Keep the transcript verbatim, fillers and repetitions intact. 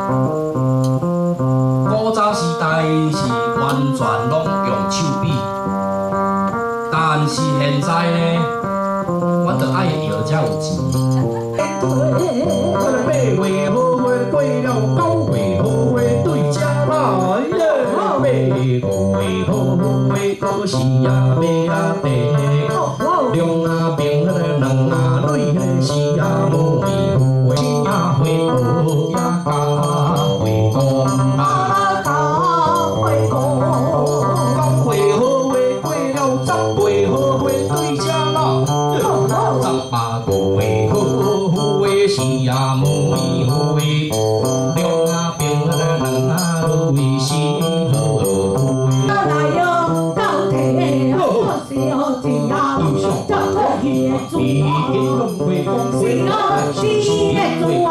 古早时代是完全拢用手比，但是现在呢，阮着爱摇才有钱。我八月好月过了，九月好月对正来耶，八月好月可是也要啊地，两啊平两啊蕊是啊无味好月啊回报呀加回光啊加回光。九月好月过了，十月好月对正来，十八个月好月是啊无味好月，两啊平两啊蕊是好月。 来哟，到底我是何子啊？就可以做啊，是我是的做。